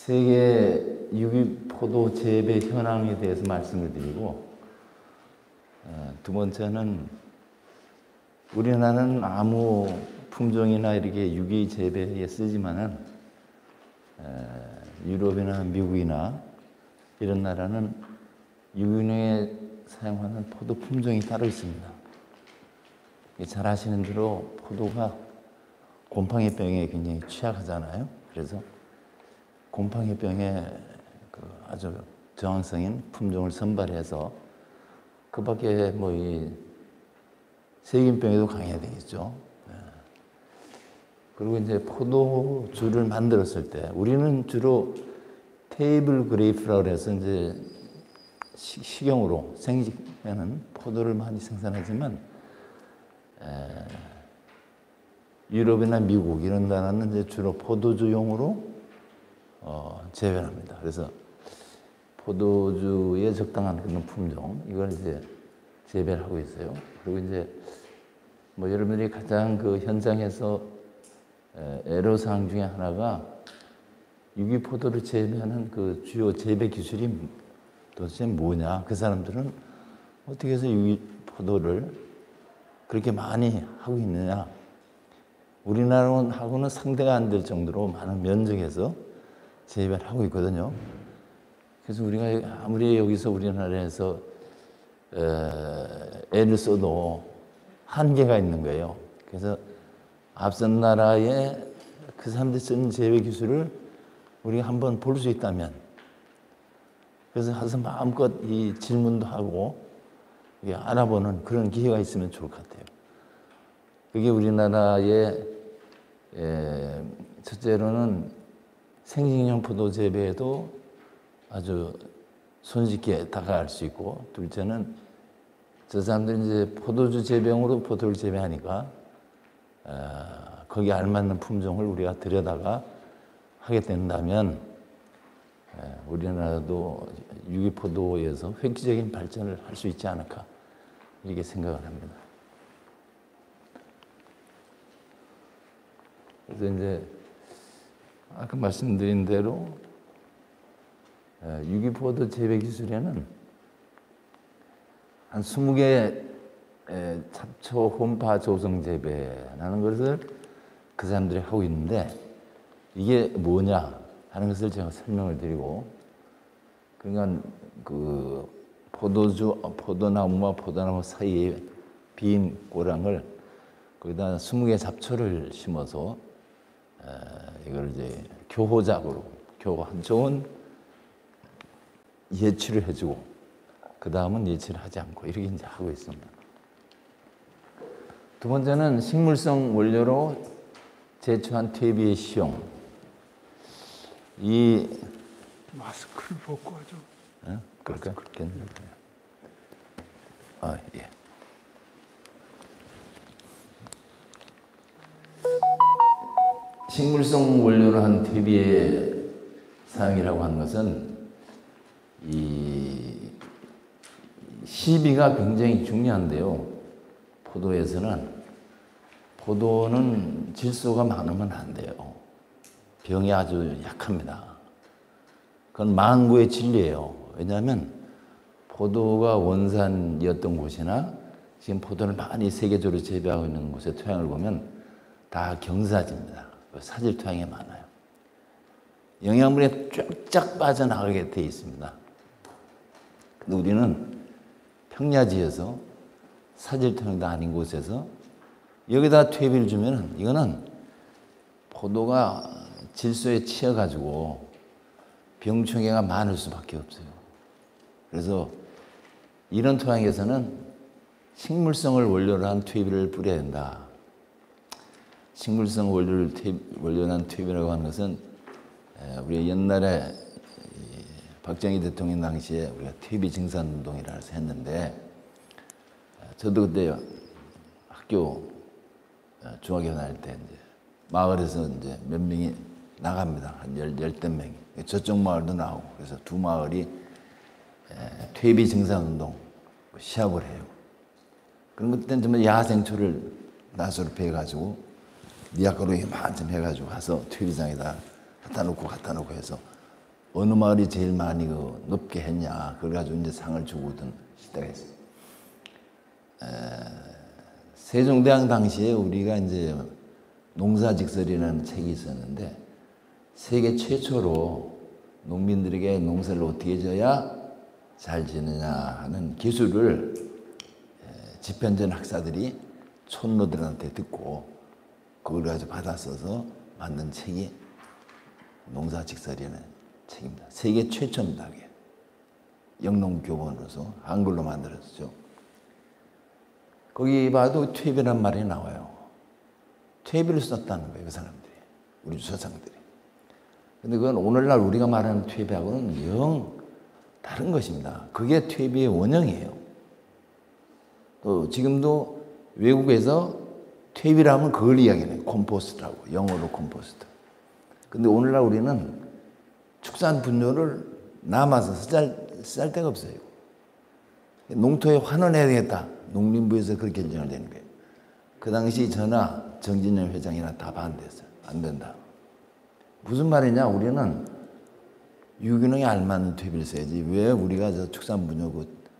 세계 유기포도 재배 현황에 대해서 말씀을 드리고, 두 번째는 우리나라는 아무 품종이나 이렇게 유기 재배에 쓰지만은 유럽이나 미국이나 이런 나라는 유기농에 사용하는 포도 품종이 따로 있습니다. 잘 아시는 대로 포도가 곰팡이병에 굉장히 취약하잖아요. 그래서 곰팡이병에 아주 저항성인 품종을 선발해서 그 밖에 이 세균병에도 강해야 되겠죠. 그리고 이제 포도주를 만들었을 때 우리는 주로 테이블 그레이프라고 해서 이제 식용으로 생식하는 포도를 많이 생산하지만 유럽이나 미국 이런 나라는 이제 주로 포도주용으로 재배합니다. 그래서 포도주에 적당한 그런 품종 이걸 이제 재배를 하고 있어요. 그리고 이제 여러분들이 가장 그 현장에서 애로사항 중에 하나가 유기포도를 재배하는 그 주요 재배 기술이 도대체 뭐냐? 그 사람들은 어떻게 해서 유기포도를 그렇게 많이 하고 있느냐? 우리나라하고는 상대가 안 될 정도로 많은 면적에서 재배를 하고 있거든요. 그래서 우리가 아무리 여기서 우리나라에서 애를 써도 한계가 있는 거예요. 그래서 앞선 나라의 그 사람들이 쓰는 재배 기술을 우리가 한번 볼 수 있다면, 그래서 가서 마음껏 이 질문도 하고 알아보는 그런 기회가 있으면 좋을 것 같아요. 그게 우리나라의 첫째로는 생식용 포도 재배에도 아주 손쉽게 다가갈 수 있고, 둘째는 저 사람들이 이제 포도주 재배용으로 포도를 재배하니까 거기에 알맞는 품종을 우리가 들여다가 하게 된다면 우리나라도 유기포도에서 획기적인 발전을 할 수 있지 않을까 이렇게 생각을 합니다. 그래서 이제 아까 말씀드린 대로 유기포도 재배 기술에는 한 20개 잡초 혼파 조성 재배라는 것을 그 사람들이 하고 있는데, 이게 뭐냐 하는 것을 제가 설명을 드리고, 그러니까 그 포도나무와 포도나무 사이에 빈 고랑을 거기다 20개 잡초를 심어서 이걸 이제 교호작으로 한쪽은 예치를 해주고 그 다음은 예치를 하지 않고 이렇게 이제 하고 있습니다. 두 번째는 식물성 원료로 제초한 퇴비의 시용. 이 마스크를 벗고 하죠. 그럴까요? 괜찮아요. 아, 예. 식물성 원료로 한 퇴비의 사용이라고 하는 것은 이 시비가 굉장히 중요한데요. 포도는 질소가 많으면 안 돼요. 병이 아주 약합니다. 그건 만고의 진리예요. 왜냐하면 포도가 원산이었던 곳이나 지금 포도를 많이 세계적으로 재배하고 있는 곳의 토양을 보면 다 경사지입니다. 사질 토양이 많아요. 영양분이 쫙쫙 빠져나가게 돼 있습니다. 근데 우리는 평야지에서 사질 토양도 아닌 곳에서 여기다 퇴비를 주면은 이거는 포도가 질소에 치여가지고 병충해가 많을 수밖에 없어요. 그래서 이런 토양에서는 식물성을 원료로 한 퇴비를 뿌려야 된다. 식물성 원료로 한 퇴비라고 하는 것은 우리 옛날에 박정희 대통령 당시에 우리가 퇴비 증산 운동이라 해서 했는데, 저도 그때 학교 중학교 다닐 때 이제 마을에서 이제 몇 명이 나갑니다. 한 열댓 명이. 저쪽 마을도 나오고. 그래서 두 마을이 퇴비 증산 운동 시합을 해요. 그럼 그때는 정말 야생초를 나소로 베가지고 니아가로 이만큼 해가지고 가서 퇴비장에다 갖다 놓고 해서 어느 마을이 제일 많이 높게 했냐, 그걸 가지고 이제 상을 주고던 시대가 있어요. 세종대왕 당시에 우리가 이제 농사직설이라는 책이 있었는데, 세계 최초로 농민들에게 농사를 어떻게 지어야 잘 지느냐 하는 기술을 집현전 학사들이 촌노들한테 듣고 그걸 가지고 받아 써서 만든 책이 농사직설이라는 책입니다. 세계 최초입니다. 영농교본으로서 한글로 만들었죠. 거기 봐도 퇴비란 말이 나와요. 퇴비를 썼다는 거예요, 그 사람들이. 우리 조상들이. 근데 그건 오늘날 우리가 말하는 퇴비하고는 영 다른 것입니다. 그게 퇴비의 원형이에요. 또 지금도 외국에서 퇴비라면 그걸 이야기해요. 컴포스트라고. 영어로 컴포스트. 근데 오늘날 우리는 축산 분뇨를 남아서 쓸 데가 없어요. 농토에 환원해야 되겠다. 농림부에서 그렇게 결정을 내는 거예요. 그 당시 전하 정진영 회장이나 다 반대했어요. 안 된다. 무슨 말이냐? 우리는 유기농에 알맞는 퇴비를 써야지. 왜 우리가 저 축산 분뇨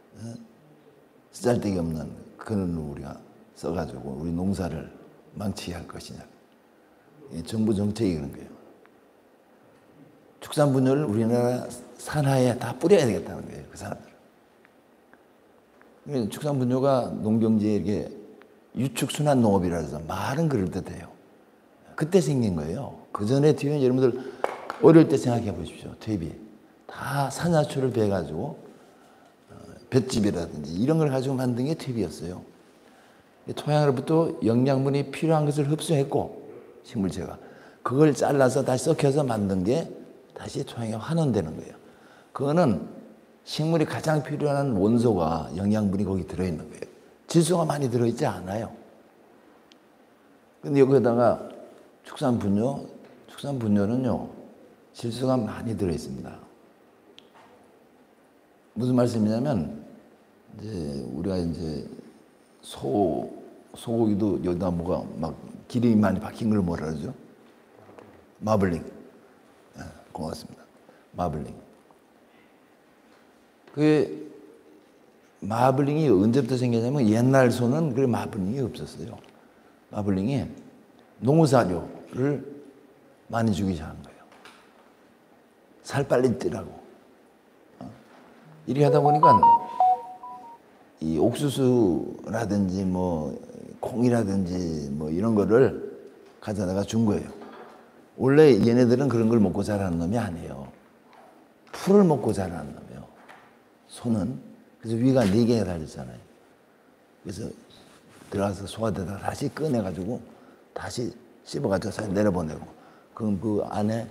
쓰잘데기 없는 그런 우리가 써가지고 우리 농사를 망치게 할 것이냐. 정부 정책이 그런 거예요. 축산 분뇨를 우리나라 산하에 다 뿌려야 되겠다는 거예요, 그 사람들. 축산 분뇨가 농경지에 이렇게 유축순환 농업이라 해서 말은 그럴듯해요. 그때 생긴 거예요. 그 전에 퇴비는 여러분들 어릴 때 생각해 보십시오. 퇴비. 다 산야초를 베가지고 볏짚이라든지 이런 걸 가지고 만든 게 퇴비였어요. 토양으로부터 영양분이 필요한 것을 흡수했고, 식물체가. 그걸 잘라서 다시 썩혀서 만든 게 다시 토양에 환원되는 거예요. 그거는 식물이 가장 필요한 원소가 영양분이 거기 들어있는 거예요. 질소가 많이 들어있지 않아요. 근데 여기다가 축산분뇨는요, 질소가 많이 들어있습니다. 무슨 말씀이냐면, 이제 우리가 이제 소고기도 여기다 뭐가 막 기름이 많이 박힌 걸 뭐라 그러죠? 마블링. 고맙습니다. 마블링. 그 마블링이 언제부터 생겼냐면 옛날 소는 그 마블링이 없었어요. 마블링이 농사료를 많이 주기 시작한 거예요. 살 빨리 찌라고. 이렇게 하다 보니까 이 옥수수라든지 뭐 콩이라든지 뭐 이런 거를 가져다가 준 거예요. 원래 얘네들은 그런 걸 먹고 자라는 놈이 아니에요. 풀을 먹고 자라는 놈이에요. 소는. 그래서 위가 4개가 달렸잖아요. 그래서 들어가서 소화되다가 다시 꺼내가지고 다시 씹어가지고 내려보내고. 그럼 그 안에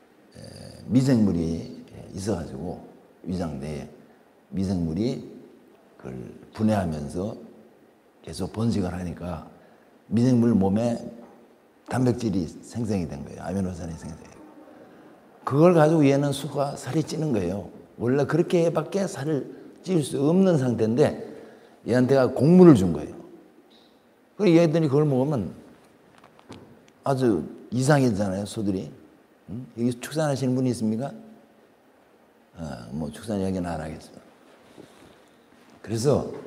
미생물이 있어가지고 위장 내에 미생물이 그걸 분해하면서 계속 번식을 하니까 미생물 몸에 단백질이 생성이 된 거예요. 아미노산이 생성이. 그걸 가지고 얘는 소가 살이 찌는 거예요. 원래 그렇게밖에 살을 찔 수 없는 상태인데 얘한테가 곡물을 준 거예요. 그래서 얘들이 그걸 먹으면 아주 이상해지잖아요, 소들이. 여기 축산하시는 분이 있습니까? 뭐 축산 이야기는 안 하겠습니다. 그래서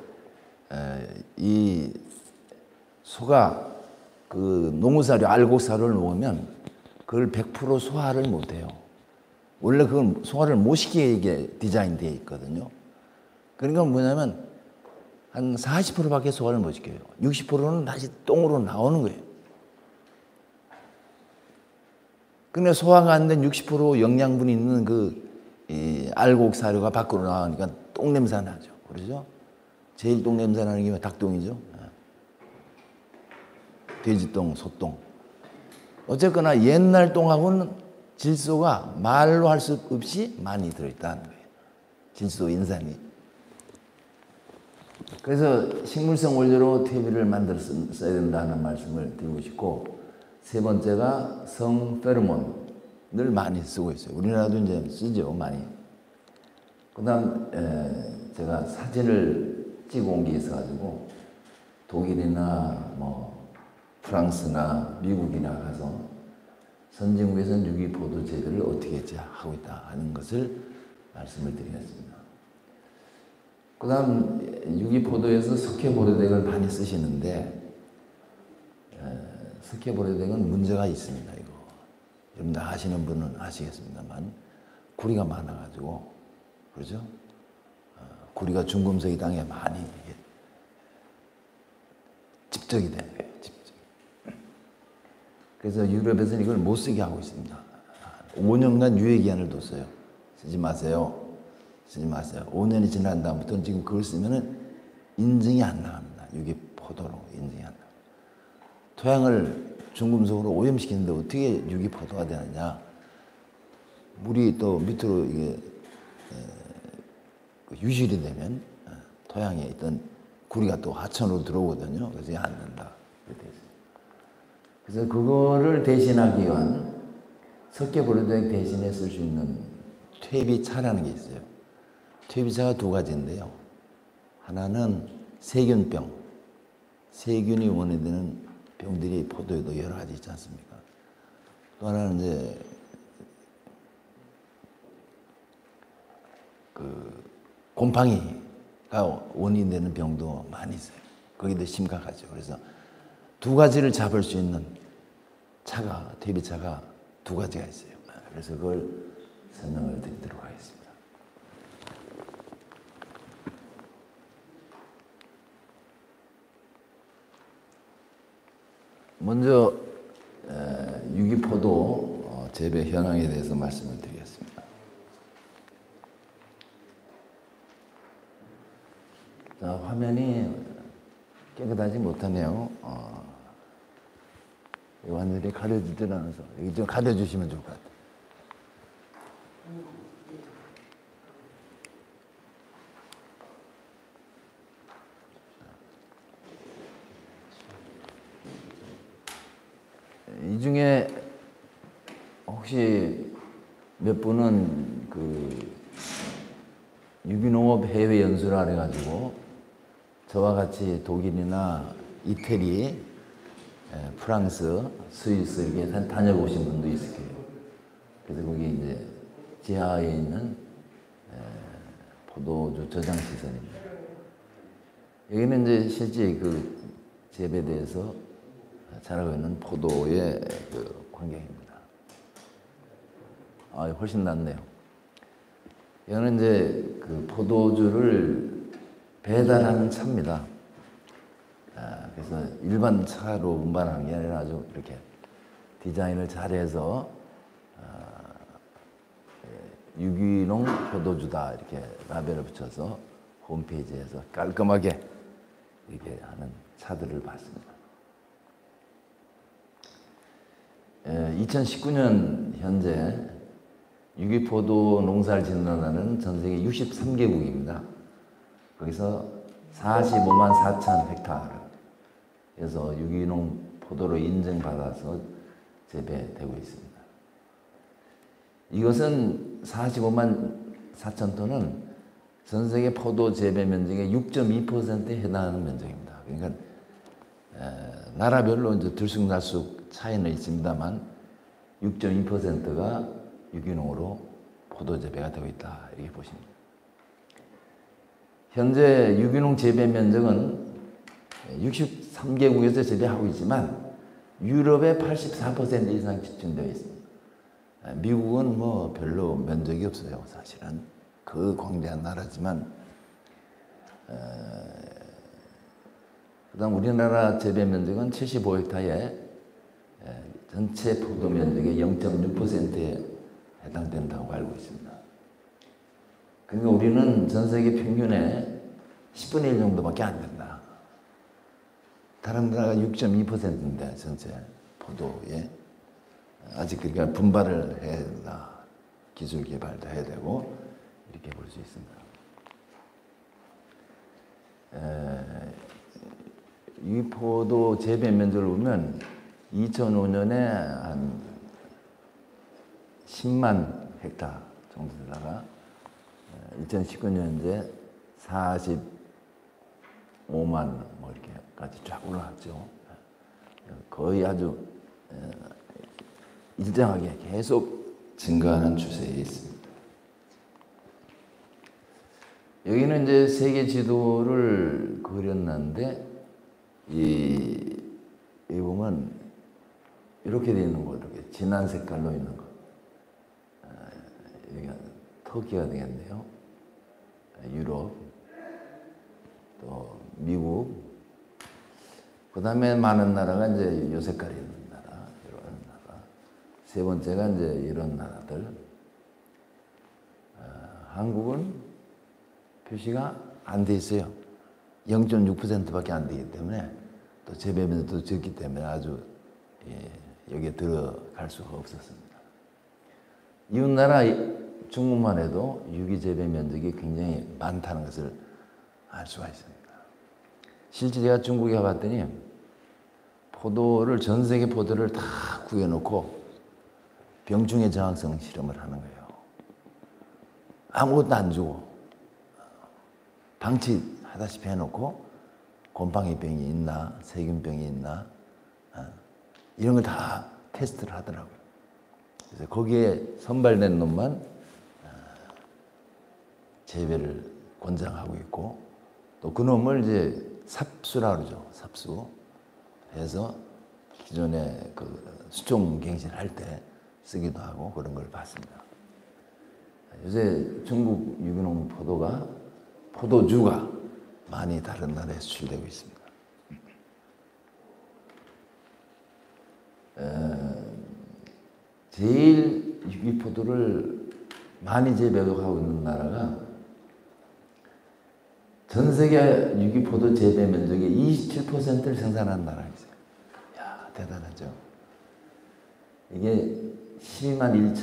이 소가 그 농사료, 알곡사료를 먹으면 그걸 100% 소화를 못해요. 원래 그건 소화를 못 시키게 디자인되어 있거든요. 그러니까 뭐냐면 한 40%밖에 소화를 못 시켜요. 60%는 다시 똥으로 나오는 거예요. 근데 소화가 안 된 60% 영양분이 있는 이 알곡 사료가 밖으로 나오니까 똥 냄새 나죠. 그러죠? 제일 똥 냄새 나는 게 닭똥이죠. 돼지똥, 소똥. 어쨌거나 옛날 똥하고는 질소가 말로 할 수 없이 많이 들어있다는 거예요. 질소, 인산이. 그래서 식물성 원료로 퇴비를 만들어 써야 된다는 말씀을 드리고 싶고, 세 번째가 성페로몬을 많이 쓰고 있어요. 우리나라도 이제 쓰죠, 많이. 그 다음, 제가 사진을 찍어 온 게 있어가지고, 독일이나 뭐, 프랑스나 미국이나 가서 선진국에서는 유기포도 재배를 어떻게 하고 있다 하는 것을 말씀을 드리겠습니다. 그 다음 유기포도에서 석회보리색을 많이 쓰시는데 석회보리색은 문제가 있습니다. 이거 여러분 다 아시는 분은 아시겠습니다만 구리가 많아가지고 그렇죠? 구리가 중금속이 땅에 많이 집적이 되는 거예요. 집적. 그래서 유럽에서는 이걸 못 쓰게 하고 있습니다. 5년간 유예기한을 뒀어요. 쓰지 마세요. 쓰지 마세요. 5년이 지난 다음부터는 지금 그걸 쓰면은 인증이 안 나갑니다. 유기포도로 인증이 안 나갑니다. 토양을 중금속으로 오염시키는데 어떻게 유기포도가 되느냐. 물이 또 밑으로 이게 유실이 되면 토양에 있던 구리가 또 하천으로 들어오거든요. 그래서 안 된다. 그래서 그거를 대신하기 위한 석회보리색 대신에 쓸 수 있는 퇴비차라는 게 있어요. 퇴비차가 두 가지인데요. 하나는 세균병, 세균이 원인되는 병들이 포도에도 여러 가지 있지 않습니까? 또 하나는 이제 곰팡이가 원인되는 병도 많이 있어요. 거기 더 심각하죠. 그래서 두 가지를 잡을 수 있는 차가, 퇴비차가 두 가지가 있어요. 그래서 그걸 설명을 드리도록 하겠습니다. 먼저 유기포도 재배 현황에 대해서 말씀을 드리겠습니다. 자, 화면이 깨끗하지 못하네요. 완전히 가려지질 않아서 여기 좀 가려주시면 좋을 것 같아요. 이 중에 혹시 몇 분은 그 유기농업 해외 연수라 해가지고 저와 같이 독일이나 이태리, 프랑스, 스위스 이렇게 다녀보신 분도 있을 거예요. 그래서 거기 이제 지하에 있는 포도주 저장 시설입니다. 여기는 이제 실제 그 재배대에서 자라고 있는 포도의 그 광경입니다. 훨씬 낫네요. 이거는 이제 그 포도주를 배달하는 차입니다. 그래서 일반 차로 운반하는 게 아니라 아주 이렇게 디자인을 잘해서 유기농 포도주다 이렇게 라벨을 붙여서 홈페이지에서 깔끔하게 이렇게 하는 차들을 봤습니다. 2019년 현재 유기포도 농사를 짓는다는 전 세계 63개국입니다. 거기서 45만 4천 헥타르에서 유기농 포도로 인증받아서 재배되고 있습니다. 이것은 45만 4천 톤은 전 세계 포도 재배 면적의 6.2%에 해당하는 면적입니다. 그러니까 나라별로 이제 들쑥날쑥 차이는 있습니다만 6.2%가 유기농으로 포도 재배가 되고 있다 이렇게 보십니다. 현재 유기농 재배 면적은 63개국에서 재배하고 있지만 유럽의 84% 이상 집중되어 있습니다. 미국은 뭐 별로 면적이 없어요. 사실은 그 광대한 나라지만 그다음 우리나라 재배 면적은 75헥타에 전체 포도 면적의 0.6%에 해당된다고 알고 있습니다. 그러니까 우리는 전 세계 평균의 10분의 1 정도밖에 안 된다. 다른 나라가 6.2%인데 전체 포도에 아직 그러니까 분발을 해야 된다. 기술 개발도 해야 되고 이렇게 볼 수 있습니다. 이 포도 재배 면적을 보면 2005년에 한 10만 헥타 정도 되다가 2019년에 45만 뭐 이렇게까지 쫙 올라갔죠. 거의 아주 일정하게 계속 증가하는 추세에 있습니다. 여기는 이제 세계 지도를 그렸는데 여기 보면 이렇게 되어 있는 거, 이렇게 진한 색깔로 있는 거. 여기가 터키가 되겠네요. 유럽, 또 미국, 그 다음에 많은 나라가 이제 요 색깔이 있는 나라, 이런 나라. 세 번째가 이제 이런 나라들. 한국은 표시가 안 돼 있어요. 0.6%밖에 안 되기 때문에 또 재배면도 적기 때문에 아주 여기에 들어갈 수가 없었습니다. 이웃나라 중국만 해도 유기재배 면적이 굉장히 많다는 것을 알 수가 있습니다. 실제 제가 중국에 가봤더니 전 세계 포도를 다 구해놓고 병충해 저항성 실험을 하는 거예요. 아무것도 안 주고 방치하다시피 해놓고 곰팡이병이 있나 세균병이 있나 이런 걸 다 테스트를 하더라고요. 그래서 거기에 선발된 놈만 재배를 권장하고 있고 또 그 놈을 이제 삽수라 그러죠. 삽수 해서 기존에 그 수종갱신할 때 쓰기도 하고 그런 걸 봤습니다. 요새 중국 유기농 포도주가 많이 다른 나라에 수출되고 있습니다. 제일 유기포도를 많이 재배하고 있는 나라가 전 세계 유기포도 재배 면적의 27%를 생산하는 나라가 있어요. 이야, 대단하죠. 이게 12만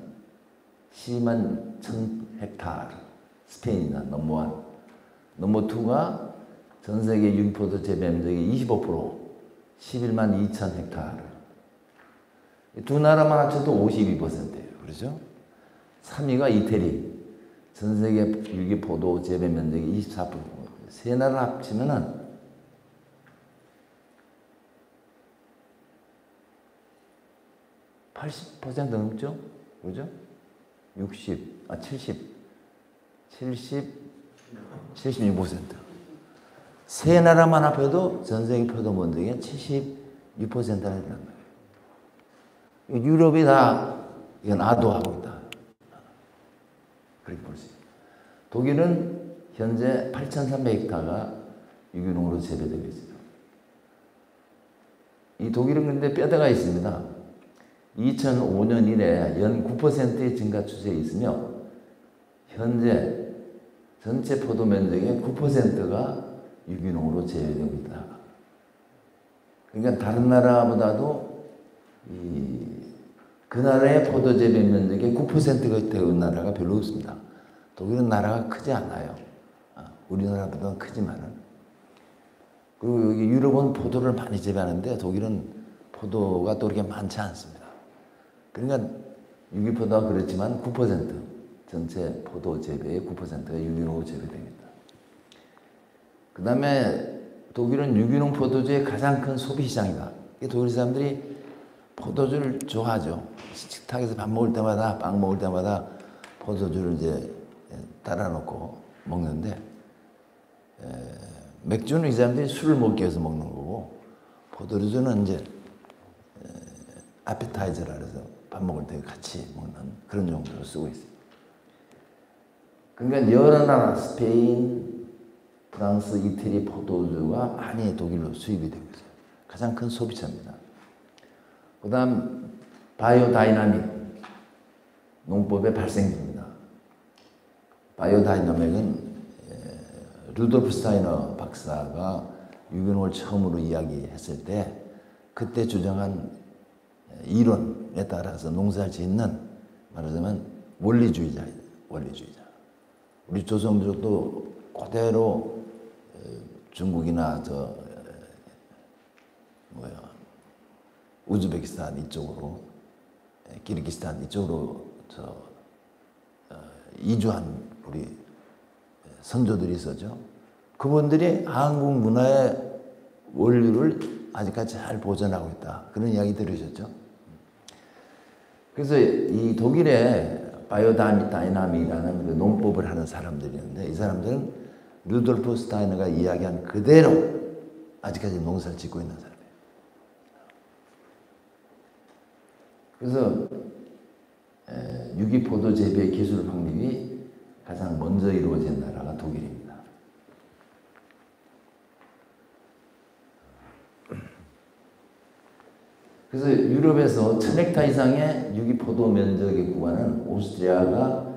1천 헥타르. 스페인이나 넘버 1. 넘버 2가 전 세계 유기포도 재배 면적의 25%, 11만 2천 헥타르. 두 나라만 합쳐도 52%예요. 그렇죠? 3위가 이태리. 전 세계 유기포도 재배 면적의 24%. 세 나라 합치면은 80% 넘죠? 그죠? 76%. 세 나라만 합해도 전 세계 포도 면적의 76%나 된단 말이에요. 유럽이 다 이건 아도하고 있다. 그렇게 볼 수 있어요. 독일은 현재 8,300헥타가 유기농으로 재배되고 있어요. 이 독일은 근데 뼈대가 있습니다. 2005년 이래 연 9%의 증가 추세에 있으며 현재 전체 포도 면적의 9%가 유기농으로 재배되고 있다. 그러니까 다른 나라보다도 그 나라의 포도 재배 면적의 9%가 되는 나라가 별로 없습니다. 독일은 나라가 크지 않아요. 우리나라보다는 크지만은. 그리고 여기 유럽은 포도를 많이 재배하는데 독일은 포도가 또 그렇게 많지 않습니다. 그러니까 유기포도가 그렇지만 9%, 전체 포도 재배의 9%가 유기농으로 재배됩니다. 그 다음에 독일은 유기농 포도주의 가장 큰 소비 시장이다. 독일 사람들이 포도주를 좋아하죠. 식탁에서 밥 먹을 때마다, 빵 먹을 때마다 포도주를 이제 따라 놓고 먹는데, 맥주는 이 사람들이 술을 먹기 위해서 먹는 거고, 포도주는 이제 아페타이저라 그래서 밥 먹을 때 같이 먹는 그런 용도로 쓰고 있어요. 그러니까 여러 나라, 스페인, 프랑스, 이태리 포도주가 많이 독일로 수입이 되고 있어요. 가장 큰 소비처입니다. 그 다음 바이오다이나믹 농법의 발생지입니다. 바이오다이나믹은 루돌프 스타이너 박사가 유기농을 처음으로 이야기했을 때 그때 주장한 이론에 따라서 농사를 짓는 말하자면 원리주의자예요. 원리주의자. 우리 조선민족도 그대로 중국이나 우즈베키스탄 이쪽으로, 키르기스탄 이쪽으로 이주한 우리 선조들이 있었죠. 그분들이 한국 문화의 원류를 아직까지 잘 보존하고 있다. 그런 이야기 들으셨죠? 그래서 이 독일의 바이오다이나믹이라는 그 농법을 하는 사람들이 있는데 이 사람들은 루돌프 스타이너가 이야기한 그대로 아직까지 농사를 짓고 있는 사람이에요. 그래서 유기포도 재배 기술 확립이 가장 먼저 이루어진 나라가 독일입니다. 그래서 유럽에서 1000헥타 이상의 유기포도 면적의 구간은 오스트리아가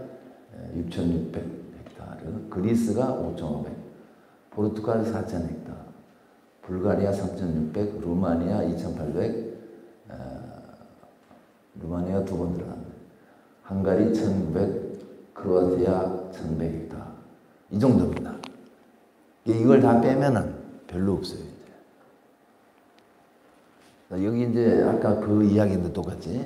6600헥타르, 그리스가 5500, 포르투갈 4000헥타, 불가리아 3600, 루마니아 2800, 루마니아 두 번 들어갑니다. 헝가리 1900, 크로아티아 1100헥타. 이 정도입니다. 이걸 다 빼면은 별로 없어요. 여기 이제 아까 그 이야기도 똑같이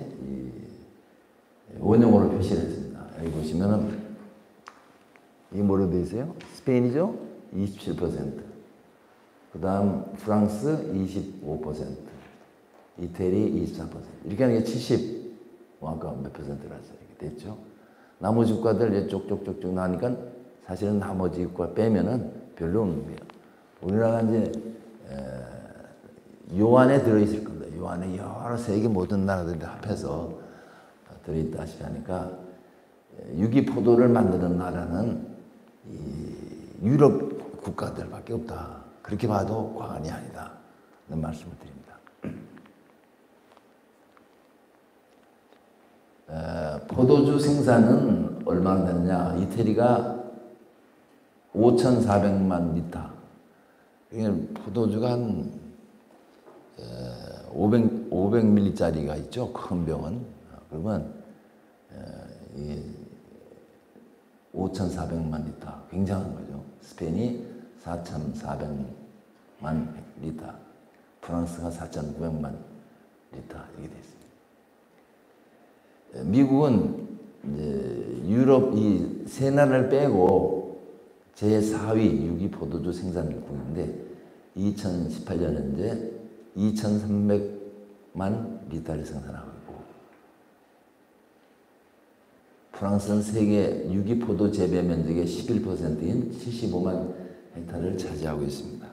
원형으로 표시를 했습니다. 여기 보시면은 이게 뭐로 되어 있어요? 스페인이죠? 27%. 그 다음 프랑스 25%. 이태리 24%. 이렇게 하는 게 70. 아까 몇 퍼센트라서 이렇게 됐죠? 나머지 국가들 이제 쪽쪽쪽쪽 나니까 사실은 나머지 국가 빼면은 별로 없는 거예요. 우리나라가 이제 요 안에 들어있을 겁니다. 요 안에 여러 세계 모든 나라들이 합해서 들어있다시피 하니까 유기포도를 만드는 나라는 이 유럽 국가들밖에 없다. 그렇게 봐도 과언이 아니다. 는 말씀을 드립니다. 포도주 생산은 얼마나 되느냐? 이태리가 5,400만 리터. 포도주가 한 500ml짜리가 있죠. 큰 병은. 그러면 5,400만 리터. 굉장한 거죠. 스페인이 4,400만 리터. 프랑스가 4,900만 리터. 이렇게 되어 있습니다. 미국은 이제 유럽 이 세 나라를 빼고 제4위 유기포도주 생산국인데 2018년 현재 2,300만 리터를 생산하고 있고 프랑스는 세계 유기포도 재배 면적의 11%인 75만 헥타르를 차지하고 있습니다.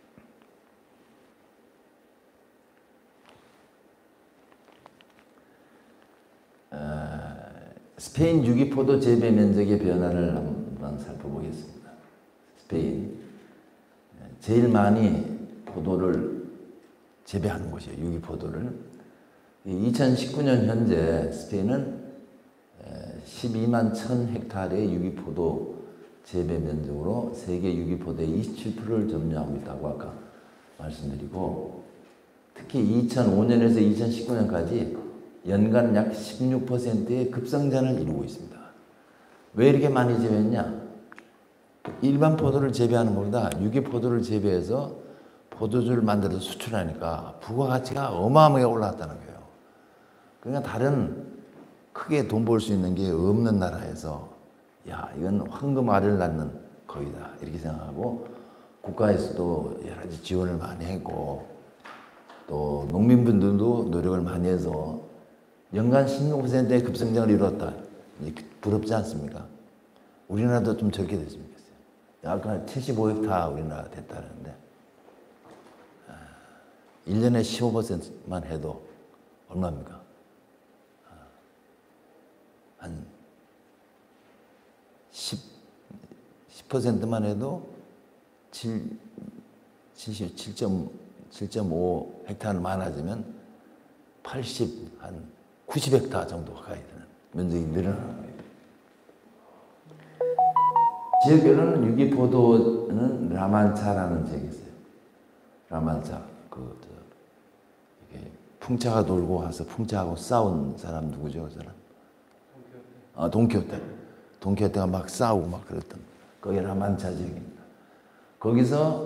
스페인 유기포도 재배 면적의 변화를 한번 살펴보겠습니다. 스페인 제일 많이 포도를 재배하는 곳이에요. 유기포도를. 2019년 현재 스페인은 12만 1000헥타르의 유기포도 재배 면적으로 세계 유기포도의 27%를 점유하고 있다고 아까 말씀드리고 특히 2005년에서 2019년까지 연간 약 16%의 급성장을 이루고 있습니다. 왜 이렇게 많이 재배했냐? 일반 포도를 재배하는 것보다 유기포도를 재배해서 포도주를 만들어서 수출하니까 부가가치가 어마어마하게 올라갔다는 거예요. 그러니까 다른 크게 돈 벌 수 있는 게 없는 나라에서 야 이건 황금알을 낳는 거위다 이렇게 생각하고 국가에서도 여러 가지 지원을 많이 했고 또 농민분들도 노력을 많이 해서 연간 16%의 급성장을 이루었다. 부럽지 않습니까? 우리나라도 좀 저렇게 됐으면 좋겠어요. 아까 75헥타 우리나라 됐다는데 1년에 15%만 해도 얼마입니까? 한 10%만 해도 7.5 헥타르 많아지면 90헥타 정도 가까이 되는 면적이 늘어나는 거예요. 지역별로는 유기포도는 라만차라는 지역이 있어요. 라만차. 이게 풍차가 돌고 와서 풍차하고 싸운 사람 누구죠? 그 사람? 돈키호테. 돈키호테가 막 싸우고 막 그랬던. 거기 라만차 지역입니다. 거기서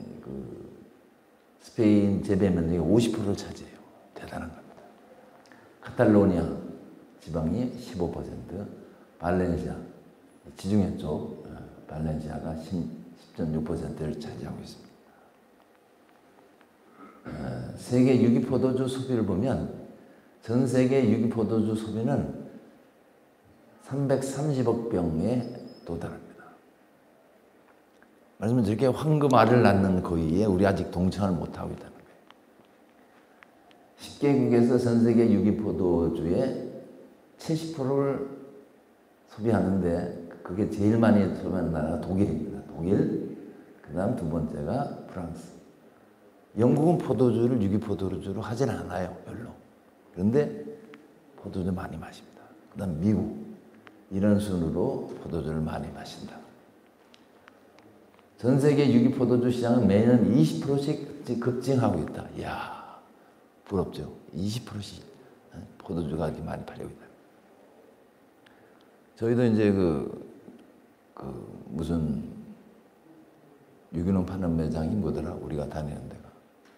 스페인 재배 면적의 50%를 차지해요. 대단한 겁니다. 카탈로니아 지방이 15%, 발렌시아, 지중해 쪽 발렌시아가 10.6%를 차지하고 있습니다. 세계 유기포도주 소비를 보면 전 세계 유기포도주 소비는 330억 병에 도달합니다. 말하자면 저렇게 황금알을 낳는 거위에 우리 아직 동참을 못하고 있다는 거예요. 10개국에서 전 세계 유기포도주의 70%를 소비하는데 그게 제일 많이 소비하는 나라가 독일입니다. 독일, 그 다음 두 번째가 프랑스. 영국은 포도주를 유기포도주로 하진 않아요, 별로. 그런데 포도주 많이 마십니다. 그 다음 미국. 이런 순으로 포도주를 많이 마신다. 전 세계 유기포도주 시장은 매년 20%씩 급증하고 있다. 이야, 부럽죠? 20%씩 포도주가 이렇게 많이 팔리고 있다. 저희도 이제 무슨 유기농 파는 매장이 뭐더라? 우리가 다니는 데가.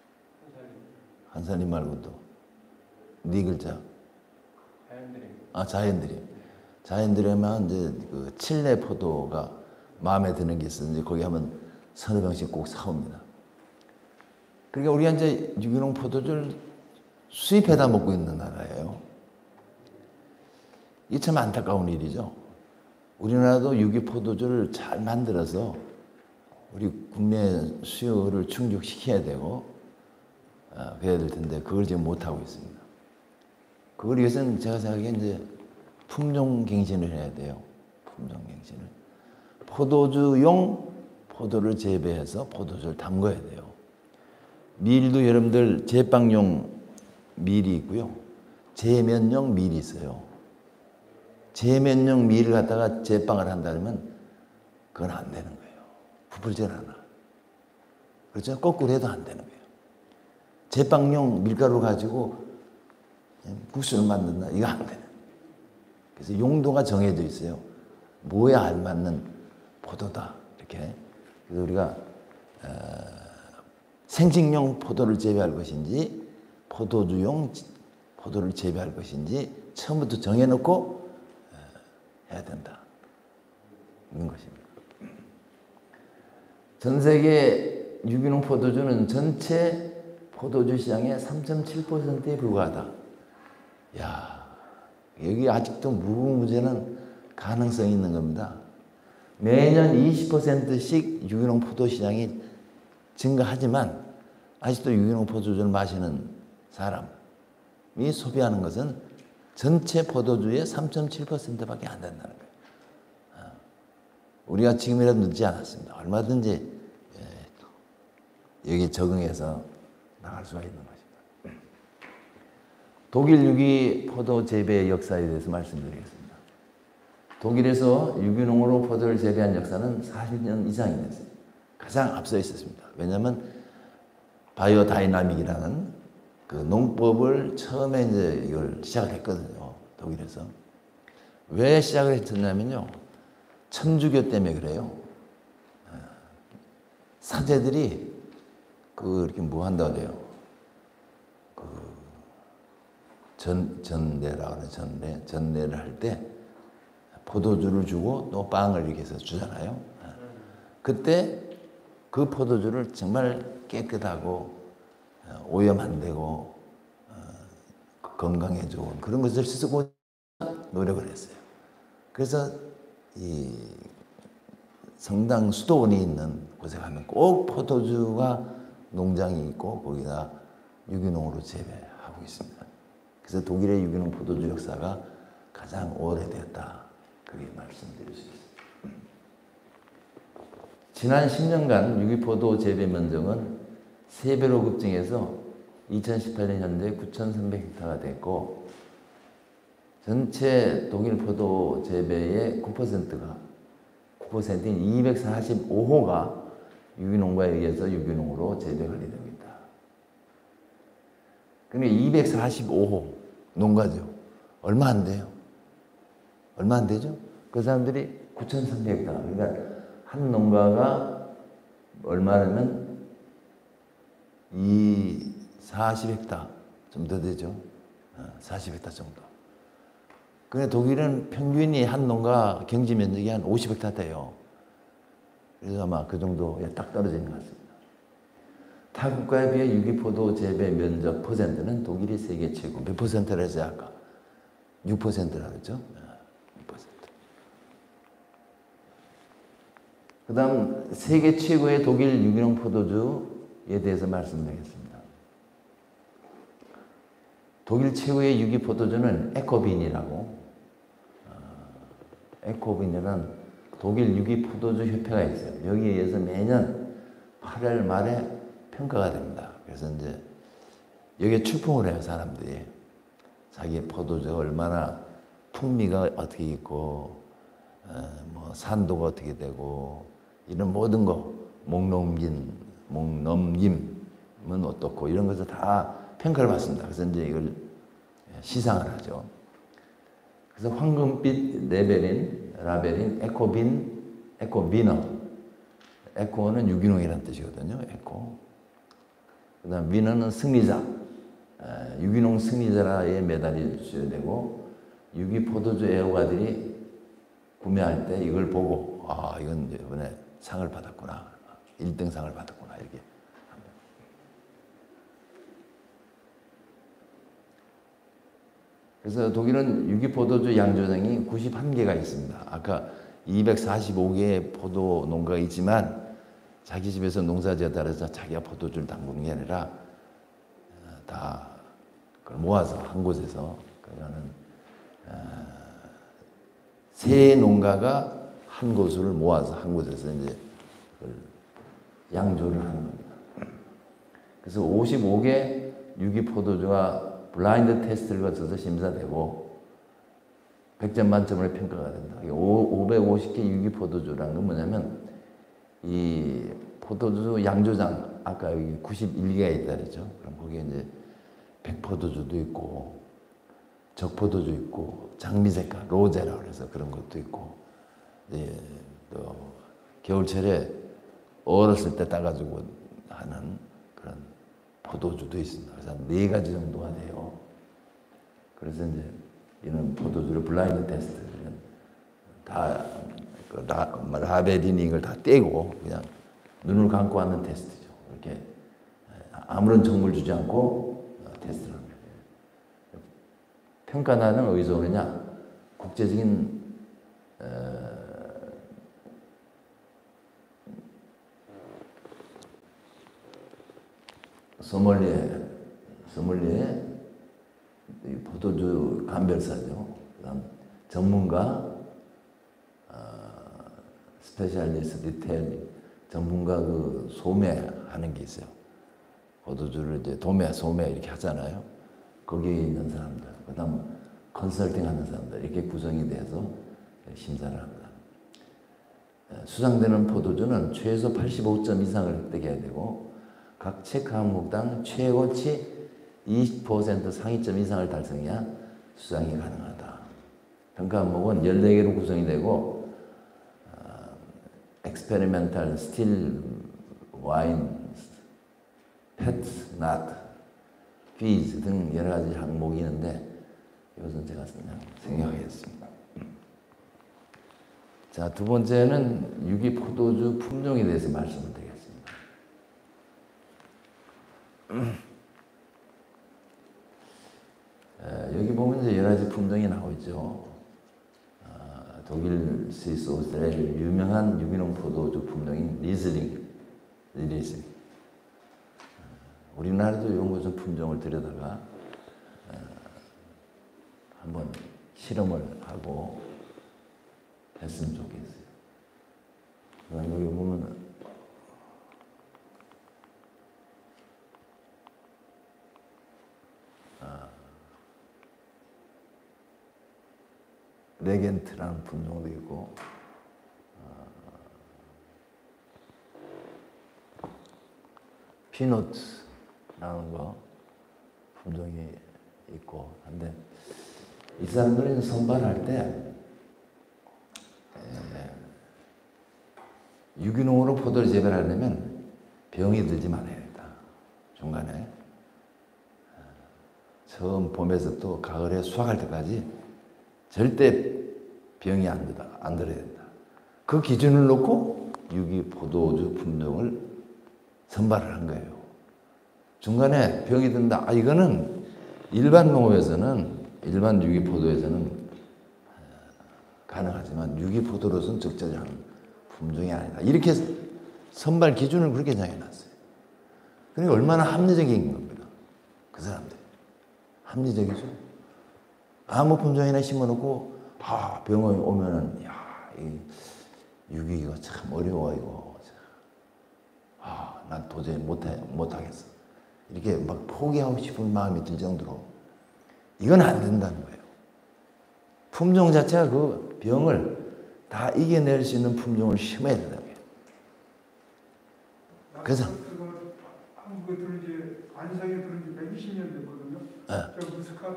한살림 말고도. 네 글자. 자연드림. 아, 자연드림. 자연드림은 이제 그 칠레 포도가 마음에 드는 게 있어서 이제 거기 하면 서너 병씩 꼭 사옵니다. 그러니까 우리가 이제 유기농 포도주를 수입해다 먹고 있는 나라예요. 이게 참 안타까운 일이죠. 우리나라도 유기포도주를 잘 만들어서 우리 국내 수요를 충족시켜야 되고 그래야 될 텐데 그걸 지금 못하고 있습니다. 그걸 위해서는 제가 생각하기에 이제 품종갱신을 해야 돼요. 품종갱신을. 포도주용 포도를 재배해서 포도주를 담궈야 돼요. 밀도 여러분들 제빵용 밀이 있고요. 제면용 밀이 있어요. 제면용 밀을 갖다가 제빵을 한다면 그건 안 되는 거예요. 부풀질 않아. 그렇죠? 거꾸로 해도 안 되는 거예요. 제빵용 밀가루 가지고 국수를 만든다. 이거 안 되는 거예요. 그래서 용도가 정해져 있어요. 뭐에 알맞는 포도다. 이렇게. 그래서 우리가 생식용 포도를 재배할 것인지 포도주용 포도를 재배할 것인지 처음부터 정해놓고 해야 된다. 이런 것입니다. 전 세계 유기농 포도주는 전체 포도주 시장의 3.7%에 불과하다. 야, 여기 아직도 무궁무진한 가능성이 있는 겁니다. 매년 20%씩 유기농 포도 시장이 증가하지만 아직도 유기농 포도주를 마시는 사람이 소비하는 것은 전체 포도주의 3.7%밖에 안 된다는 거예요. 우리가 지금이라도 늦지 않았습니다. 얼마든지 여기에 적응해서 나갈 수가 있는 것입니다. 독일 유기 포도 재배의 역사에 대해서 말씀드리겠습니다. 독일에서 유기농으로 포도를 재배한 역사는 40년 이상이 됐어요. 가장 앞서 있었습니다. 왜냐하면 바이오 다이나믹이라는 그 농법을 처음에 이제 이걸 시작을 했거든요. 독일에서. 왜 시작을 했냐면요. 천주교 때문에 그래요. 사제들이 이렇게 뭐 한다고 해요. 전례라고 그래요. 전례를 할 때 포도주를 주고 또 빵을 이렇게 해서 주잖아요. 그때 그 포도주를 정말 깨끗하고 오염 안 되고 건강에 좋은 그런 것을 쓰고 노력을 했어요. 그래서 이 성당 수도원이 있는 곳에 가면 꼭 포도주가 농장이 있고 거기다 유기농으로 재배하고 있습니다. 그래서 독일의 유기농 포도주 역사가 가장 오래되었다. 그렇게 말씀드릴 수 있습니다. 지난 10년간 유기포도 재배 면적은 3배로 급증해서 2018년 현재 9,300헥타가 됐고 전체 독일 포도 재배의 9%인 245호가 유기농가에 의해서 유기농으로 재배 관리됩니다. 그러니까 245호 농가죠. 얼마 안 돼요. 얼마 안 되죠? 그 사람들이 9,300헥타. 그러니까 한 농가가 얼마냐면 40헥타 좀 더 되죠. 40헥타 정도. 근데 독일은 평균이 한 농가 경지 면적이 한 50헥타 돼요. 그래서 아마 그 정도에 딱 떨어지는 것 같습니다. 타 국가에 비해 유기포도 재배 면적 퍼센트는 독일이 세계 최고. 몇 퍼센트라 했어요, 아까? 6%라 그랬죠? 6%. 그 다음, 세계 최고의 독일 유기농 포도주에 대해서 말씀드리겠습니다. 독일 최고의 유기 포도주는 에코빈이라고, 에코빈이라는 독일 유기 포도주 협회가 있어요. 여기에 의해서 매년 8월 말에 평가가 됩니다. 그래서 이제 여기에 출품을 해요, 사람들이. 자기의 포도주가 얼마나 풍미가 어떻게 있고, 뭐 산도가 어떻게 되고, 이런 모든 거, 목넘김은 어떻고, 이런 것을 다 평가를 받습니다. 그래서 이제 이걸 시상을 하죠. 그래서 황금빛 라벨인 에코비너. 에코는 유기농이라는 뜻이거든요. 에코. 그 다음 위너는 승리자. 유기농 승리자라에 메달을 주셔야 되고, 유기 포도주 애호가들이 구매할 때 이걸 보고, 아, 이건 이번에 상을 받았구나. 1등 상을 받았구나. 이렇게 합니다. 그래서 독일은 유기 포도주 양조장이 91개가 있습니다. 아까 245개의 포도 농가가 있지만, 자기 집에서 농사지에 따라서 자기가 포도주를 담그는 게 아니라 다 그걸 모아서 한 곳에서, 그거는 세 농가가 한 곳을 모아서 한 곳에서 이제 그걸 양조를 하는 겁니다. 그래서 55개 유기 포도주가 블라인드 테스트를 거쳐서 심사되고 100점 만점을 평가가 된다. 550개 유기 포도주라는 건 뭐냐면, 이 포도주 양조장, 아까 여기 91개가 있다 그랬죠. 그럼 거기에 이제 백포도주도 있고, 적포도주 있고, 장미색깔, 로제라 그래서 그런 것도 있고, 또 겨울철에 얼었을 때 따가지고 하는 그런 포도주도 있습니다. 그래서 한 4가지 정도가 돼요. 그래서 이제 이런 포도주를 블라인드 테스트, 다 라벨이니 이걸 다 떼고 그냥 눈을 감고 하는 테스트죠. 이렇게 아무런 정보를 주지 않고 테스트를 합니다. 평가단은 어디서 오느냐? 국제적인 소믈리에 포도주 감별사죠. 그다음 전문가, 스페셜리스트 디테일, 전문가 그 소매하는 게 있어요. 포도주를 이제 소매 이렇게 하잖아요. 거기에 있는 사람들, 그다음 컨설팅 하는 사람들, 이렇게 구성이 돼서 심사를 합니다. 수상되는 포도주는 최소 85점 이상을 획득해야 되고, 각 체크 항목당 최고치 20% 상위점 이상을 달성해야 수상이 가능하다. 평가 항목은 14개로 구성이 되고, experimental, still, wine, pet, nut, quiz 등 여러 가지 항목이 있는데, 이것은 제가 그냥 생략하겠습니다. 자, 두 번째는 유기 포도주 품종에 대해서 말씀을 드리겠습니다. 여기 보면 이제 여러 가지 품종이 나오고 있죠. 독일, 스위스, 오스트리아 유명한 유기농 포도주 품종인 리슬링. 우리나라도 이런 것좀 품종을 들여다가 한번 실험을 하고 했으면 좋겠어요. 그다음 여기 보면 레겐트라는 품종도 있고, 피노트라는 거 품종이 있고 한데, 이 사람들은 선발할 때 유기농으로 포도를 재배를 하려면 병이 들지 말아야 된다. 중간에 처음 봄에서부터 가을에 수확할 때까지 절대 병이 안 들어야 된다. 그 기준을 놓고 유기 포도주 품종을 선발을 한 거예요. 중간에 병이 든다. 아, 이거는 일반 농업에서는, 일반 유기포도에서는 가능하지만 유기포도로서는 적절한 품종이 아니다. 이렇게 선발 기준을 그렇게 정해놨어요. 그러니까 얼마나 합리적인 겁니다. 그 사람들. 합리적이죠. 아무 품종이나 심어놓고, 병이 오면은, 이 유기가 참 어려워, 이거. 난 도저히 못하겠어. 이렇게 막 포기하고 싶은 마음이 들 정도로. 이건 안 된다는 거예요. 품종 자체가 그 병을 다 이겨낼 수 있는 품종을 심어야 된다는 거예요. 그래서 한국에 들은 지, 안성에 들은 지 120년 됐거든요. 저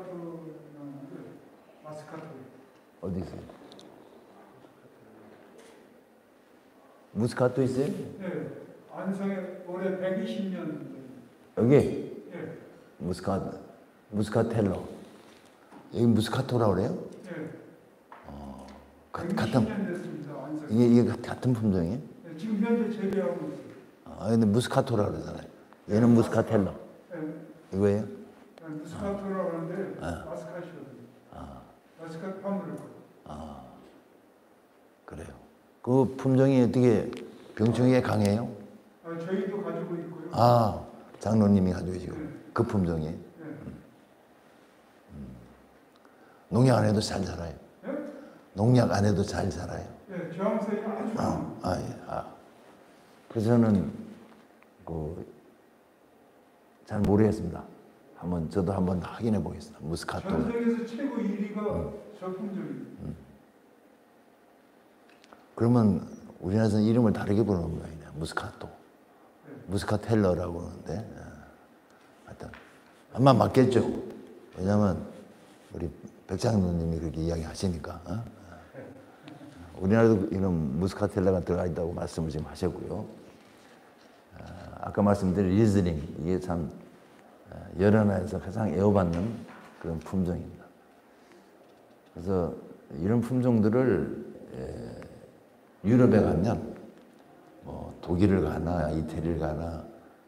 마스카토. 어디 있어요? 무스카토 있어요? 네, 안성에 올해 120년. 여기? 네. 무스카텔로. 여기 무스카토라고 그래요? 네. 같은, 120년 됐습니다. 안성. 이게 같은 품종이에요? 네, 지금 현재 재배하고 있어요. 근데 무스카토라고 그러잖아요. 얘는 무스카텔로. 네. 이거예요? 네, 무스카토라고 하는데 마스카시거든요. 마스카토 파무를. 그래요. 그 품종이 어떻게 병충해에 강해요? 저희도 가지고 있고요. 장로님이 가지고 계시고. 네. 그 품종이. 네. 농약 안 해도 잘 자라요. 네? 농약 안 해도 잘 자라요. 네, 저항성이 아주 그래서 저는 잘 모르겠습니다. 저도 한번 확인해 보겠습니다. 무스카토. 전 세계에서 최고 1위가 저 품종입니다. 그러면 우리나라에서는 이름을 다르게 부르는 모양이네요. 무스카토. 무스카텔러라고 그러는데, 하여튼 아마 맞겠죠. 왜냐하면 우리 백장로님이 그렇게 이야기하시니까. 우리나라도 이런 무스카텔라가 들어가 있다고 말씀을 지금 하셨고요. 아까 말씀드린 리즐링, 이게 참 여러 나라에서 가장 애호받는 그런 품종입니다. 그래서 이런 품종들을 유럽에 가면 독일을 가나 이태리를 가나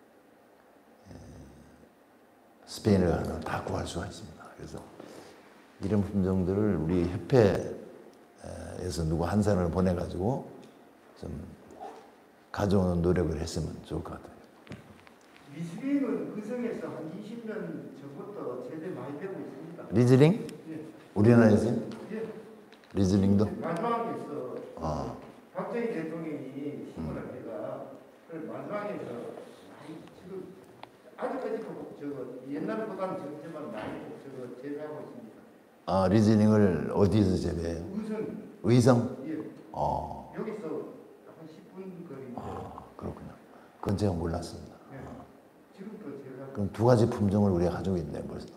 스페인을 가나 다 구할 수가 있습니다. 그래서 이런 품종들을 우리 협회에서 누구 한 사람을 보내가지고 좀 가져오는 노력을 했으면 좋을 것 같아요. 리즐링은 의성에서 한 20년 전부터 제대 많이 되고 있습니다. 리즐링? 예. 우리나라에서요? 예. 리즐링도? 마지막에서 박정희 대통령이 심으라 해가 마지막에서 지금 아직까지도 옛날보다는 적지만 많이 재배하고 있습니다. 리즐링을 어디서 재배해요? 의성. 의성? 예. 여기서 한 10분 거리인데. 그렇군요. 그건 제가 몰랐습니다. 예. 지금도 제가. 그럼 두 가지 품종을 우리가 가지고 있네요, 벌써.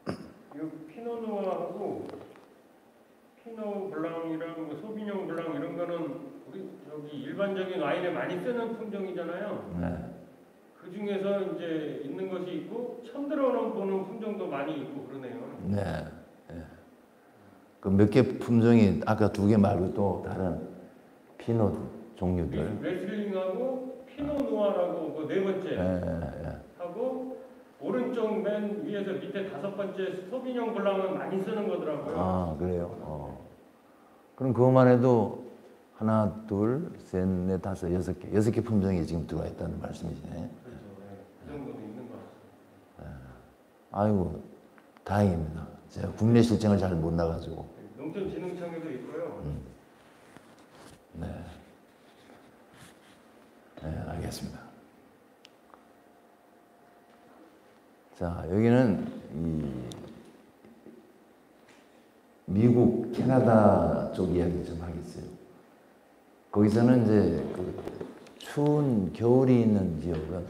피노누아하고 피노 블랑이랑 소비뇽 블랑 이런 거는 우리 여기 일반적인 와인에 많이 쓰는 품종이잖아요. 네. 그 중에서 이제 있는 것이 있고 처음 들어보는 품종도 많이 있고 그러네요. 네. 그 몇 개 품종이 아까 두 개 말고 또 다른 피노 종류들. 레슬링하고 피노누아라고 그 네 번째 하고 오른쪽 맨 위에서 밑에 다섯 번째 소비뇽 블랑은 많이 쓰는 거더라고요. 그래요. 그럼 그것만 해도 하나, 둘, 셋, 넷, 다섯, 여섯 개 품종이 지금 들어와 있다는 말씀이시네. 그렇죠. 그 정도도 있는 것 같습니다. 아이고, 다행입니다. 제가 국내 실정을 잘 못 나가지고. 농촌진흥청에도 있고요. 네. 네, 알겠습니다. 자, 여기는 미국, 캐나다 쪽 이야기 좀 하겠어요. 거기서는 이제 추운 겨울이 있는 지역은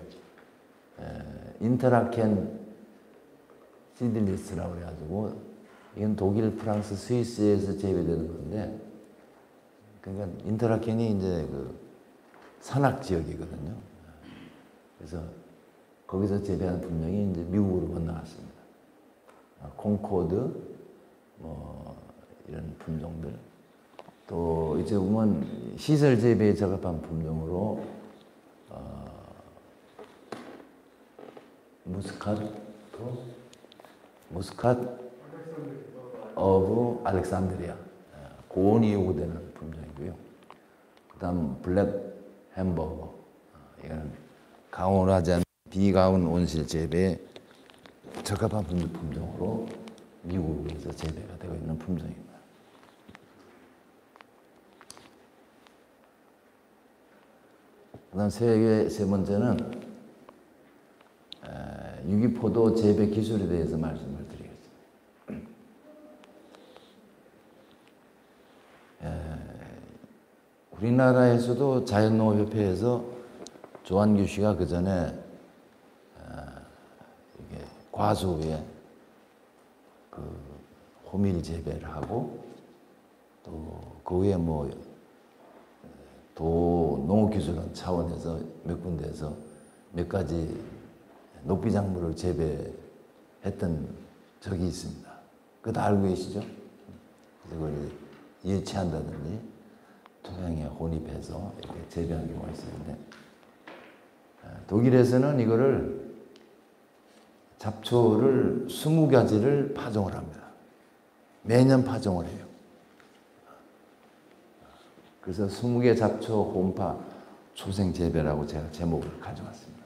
인터라켄 시들리스라고 해가지고 이건 독일, 프랑스, 스위스에서 재배되는 건데, 그러니까 인터라켄이 이제 산악 지역이거든요. 그래서 거기서 재배한 품종이 이제 미국으로 건너갔습니다. 콩코드, 이런 품종들. 또 이제 보면 시설 재배에 적합한 품종으로 무스카토 무스캇 오브 알렉산드리아 고온이 요구되는 품종이고요. 그다음 블랙 햄버거 이거는 가온하지 않은 비가온 온실 재배에 적합한 품종으로 미국에서 재배가 되고 있는 품종입니다. 그다음 세 번째는 유기포도 재배 기술에 대해서 말씀을 드리겠습니다. 우리나라에서도 자연농업협회에서 조한규 씨가 그 전에 과수에 그 호밀 재배를 하고 또 그 외에 뭐 도 농업기술원 차원에서 몇 군데에서 몇 가지 녹비작물을 재배했던 적이 있습니다. 그거 다 알고 계시죠? 그걸 예치한다든지 토양에 혼입해서 이렇게 재배한 경우가 있었는데 독일에서는 이거를 잡초를 20가지를 파종을 합니다. 매년 파종을 해요. 그래서 20개 잡초 혼파 초생 재배라고 제가 제목을 가져왔습니다.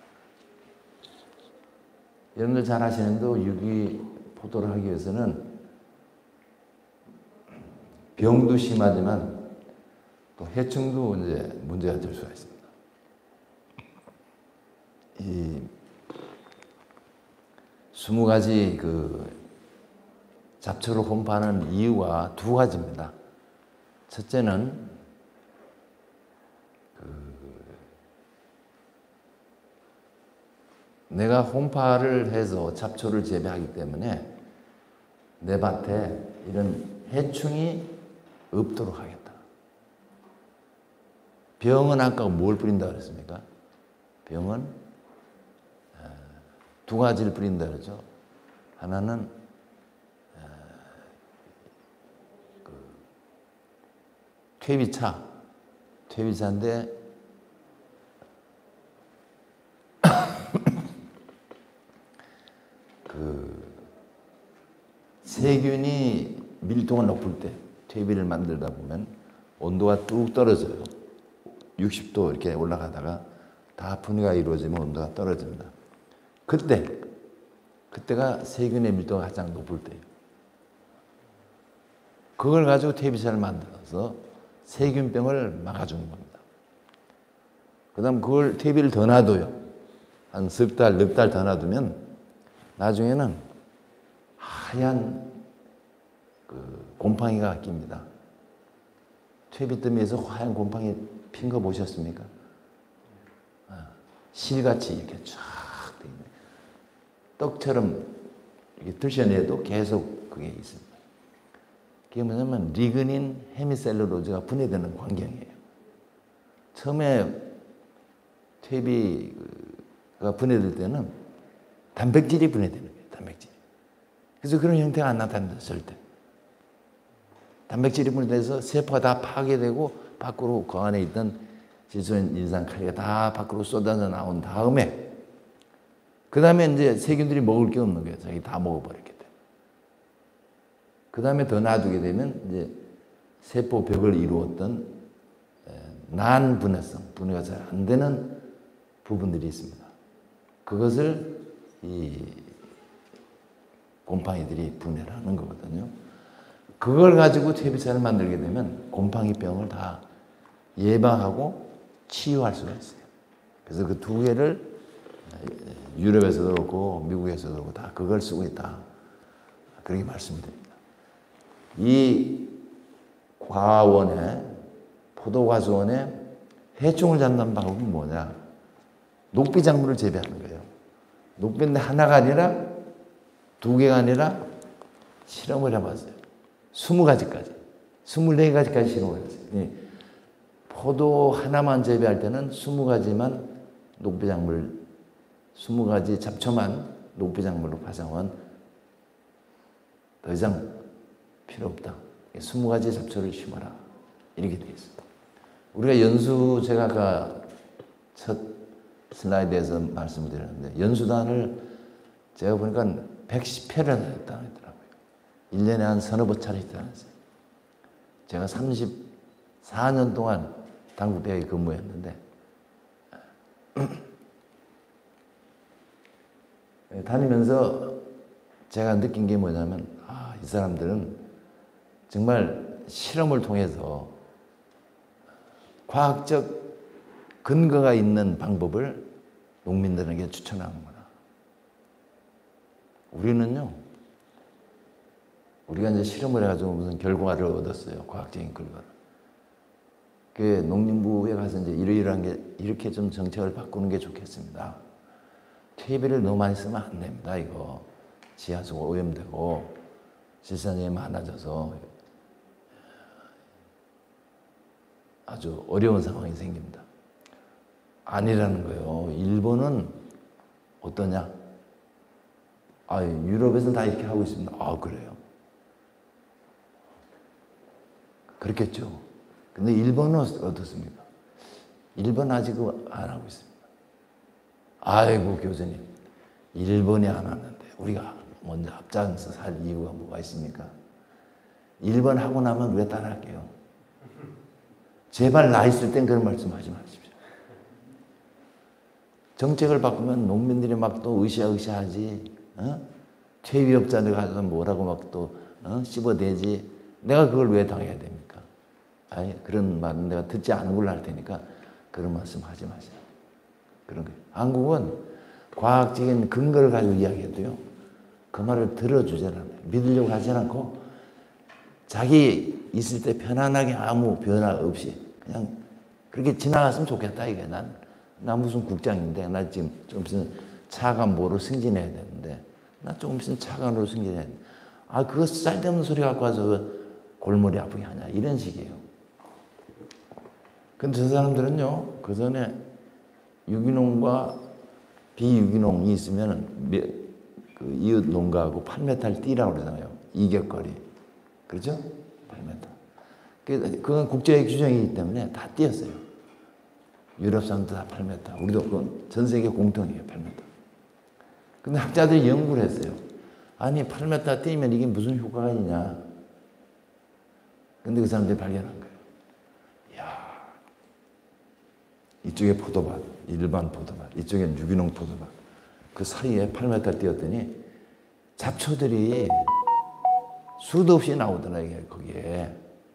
여러분들 잘 아시는 대로 유기 포도를 하기 위해서는 병도 심하지만 또 해충도 이제 문제가 될 수가 있습니다. 이 20가지 그 잡초를 혼파하는 이유가 두 가지입니다. 첫째는 내가 혼파를 해서 잡초를 재배하기 때문에 내 밭에 이런 해충이 없도록 하겠다. 병은 아까 뭘 뿌린다 그랬습니까? 병은 두 가지를 뿌린다 그러죠. 하나는 퇴비차인데 세균이 밀도가 높을 때 퇴비를 만들다 보면 온도가 뚝 떨어져요. 60도 이렇게 올라가다가 다 분해가 이루어지면 온도가 떨어집니다. 그때가 세균의 밀도가 가장 높을 때예요. 그걸 가지고 퇴비차를 만들어서 세균병을 막아주는 겁니다. 그 다음 그걸 퇴비를 더 놔둬요. 한 석 달, 넉 달 더 놔두면 나중에는 하얀 그 곰팡이가 낍니다. 퇴비더미에서 하얀 곰팡이 핀 거 보셨습니까? 실같이 이렇게 쫙 돼 있는 떡처럼 이렇게 드셔내도 계속 그게 있습니다. 그게 뭐냐면 리그닌 헤미셀룰로즈가 분해되는 광경이에요. 처음에 퇴비가 분해될 때는 단백질이 분해되는 거예요. 단백질. 그래서 그런 형태가 안 나타납니다. 절대. 단백질이 분해돼서 세포가 다 파괴되고 밖으로 그 안에 있던 질소인 인산칼리가 다 밖으로 쏟아져 나온 다음에 그 다음에 이제 세균들이 먹을 게 없는 거예요. 자기 다 먹어버렸기 때문에. 그 다음에 더 놔두게 되면 이제 세포 벽을 이루었던 난분해성, 분해가 잘 안 되는 부분들이 있습니다. 그것을 이 곰팡이들이 분해를 하는 거거든요. 그걸 가지고 퇴비차를 만들게 되면 곰팡이병을 다 예방하고 치유할 수가 있어요. 그래서 그 두 개를 유럽에서도 그렇고 미국에서도 그렇고 다 그걸 쓰고 있다. 그렇게 말씀드립니다. 이 과원에 포도과수원에 해충을 잡는 방법은 뭐냐? 녹비작물을 재배하는 거예요. 녹비인데 하나가 아니라 두 개가 아니라 실험을 해봤어요. 20가지까지. 24가지까지 실험을 했어요. 포도 하나만 재배할 때는 20가지만 녹비작물, 20가지 잡초만 녹비작물로 파종한 더 이상 필요 없다. 20가지 잡초를 심어라. 이렇게 되어 있습니다. 우리가 연수, 제가 아까 첫 슬라이드에서 말씀을 드렸는데, 연수단을 제가 보니까 110회를 했다고 하더라고요. 1년에 한 서너 번 차례했다면서요. 제가 34년 동안 당국대학에 근무했는데 다니면서 제가 느낀 게 뭐냐면 이 사람들은 정말 실험을 통해서 과학적 근거가 있는 방법을 농민들에게 추천하는구나. 우리는요, 우리가 이제 실험을 해가지고 무슨 결과를 얻었어요. 과학적인 결과를. 그 농림부에 가서 이제 이러이러한 게 이렇게 좀 정책을 바꾸는 게 좋겠습니다. 퇴비를 너무 많이 쓰면 안 됩니다. 이거 지하수가 오염되고 질산염이 많아져서 아주 어려운 상황이 생깁니다. 아니라는 거예요. 일본은 어떠냐? 유럽에서는 다 이렇게 하고 있습니다. 그래요? 그렇겠죠. 근데 일본은 어떻습니까? 일본 아직 안 하고 있습니다. 아이고, 교수님. 일본이 안 하는데 우리가 먼저 앞장서 살 이유가 뭐가 있습니까? 일본 하고 나면 우리가 따라할게요. 제발 나 있을 땐 그런 말씀 하지 마십시오. 정책을 바꾸면 농민들이 막 또 으쌰으쌰하지. 퇴비업자들 가서 뭐라고 막 또 씹어대지. 내가 그걸 왜 당해야 됩니까? 그런 말은 내가 듣지 않은 걸로 할 테니까 그런 말씀 하지 마세요. 그런 거예요. 한국은 과학적인 근거를 가지고 이야기해도요, 그 말을 들어주잖아요. 믿으려고 하지 않고 자기 있을 때 편안하게 아무 변화 없이 그냥 그렇게 지나갔으면 좋겠다 이게. 나 무슨 국장인데 나 지금 좀 있으면 차관보로 승진해야 되는데 나 조금 있으면 차관으로 승진해야 돼. 그거 쓸데없는 소리 갖고 와서 골머리 아프게 하냐 이런 식이에요. 근데 저 사람들은요, 그 전에 유기농과 비유기농이 있으면 그 이웃 농가하고 8m를 뛰라고 그러잖아요. 이격거리. 그렇죠? 8m. 그건 국제 규정이기 때문에 다 뛰었어요. 유럽 사람도 다 8m. 우리도 그건 전 세계 공통이에요. 8m. 근데 학자들이 연구를 했어요. 8m 뛰면 이게 무슨 효과가 있냐. 근데 그 사람들이 발견한 거예요. 이쪽에 포도밭, 일반 포도밭, 이쪽엔 유기농 포도밭. 그 사이에 8m 뛰었더니 잡초들이 수도 없이 나오더라, 이게 거기에.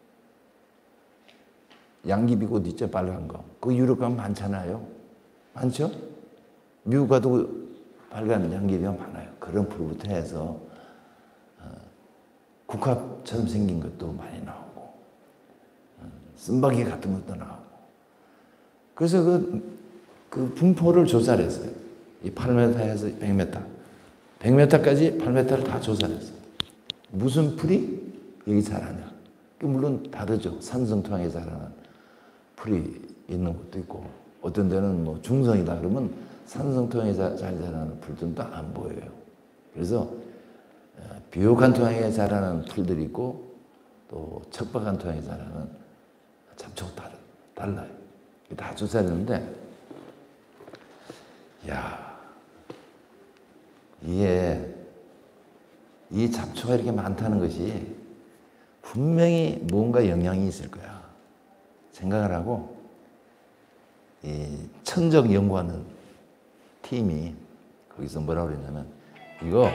양귀비꽃 있죠, 빨간 거. 그 유럽 가면 많잖아요. 많죠? 미국 가도 빨간 양귀비가 많아요. 그런 풀부터 해서 국화처럼 생긴 것도 많이 나오고, 쓴바귀 같은 것도 나오고. 그래서 그 분포를 조사를 했어요. 이 8m에서 100m. 100m까지 8m를 다 조사를 했어요. 무슨 풀이 여기 자라냐. 물론 다르죠. 산성토양에 자라는 풀이 있는 것도 있고, 어떤 데는 뭐 중성이다 그러면 산성토양에 잘 자라는 풀들도 안 보여요. 그래서 비옥한 토양에 자라는 풀들이 있고, 또 척박한 토양에 자라는 잡초가 달라요. 다 조사했는데, 이 잡초가 이렇게 많다는 것이 분명히 뭔가 영향이 있을 거야. 생각을 하고, 이 천적 연구하는 팀이 거기서 뭐라고 그랬냐면, 이거,